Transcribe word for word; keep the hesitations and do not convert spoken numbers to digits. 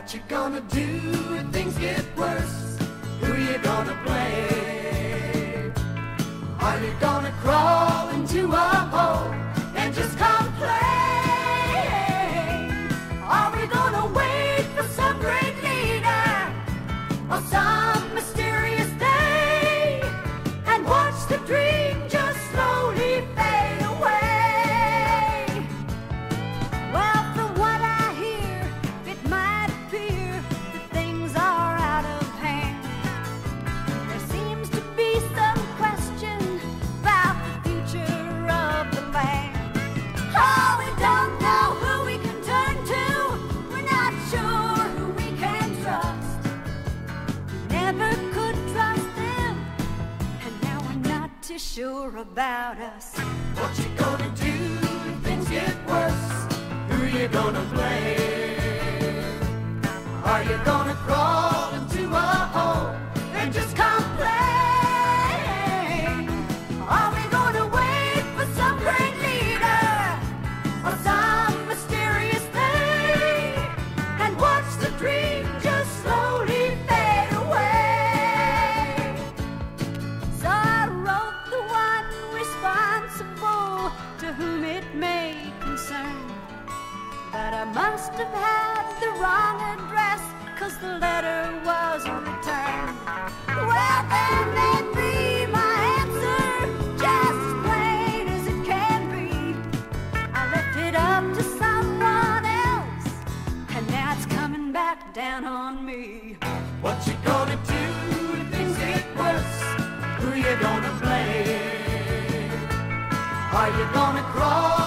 What you gonna do if things get worse? Who you gonna blame? Are you gonna crawl into a hole and just complain? Are we gonna wait for some great leader or some mysterious day and watch the dream just slowly fade away? Well, from what I hear, it might appear that things are out of hand. There seems to be some question about the future of the land. Oh, we don't know who we can turn to. We're not sure who we can trust. Never could trust them, and now we're not too sure about us. What you gonna do if things get worse? Who you gonna blame? Are you gonna crawl into a hole and just complain? Are we gonna wait for some great leader or some mysterious thing and watch the dream just slowly fade away? So I wrote the one responsible to whom it may concern, but I must have had the wrong address, 'cause the letter wasn't returned. Well, then may be my answer, just as plain as it can be. I left it up to someone else, and now it's coming back down on me. What you gonna do if things get worse? Who you gonna blame? Are you gonna crawl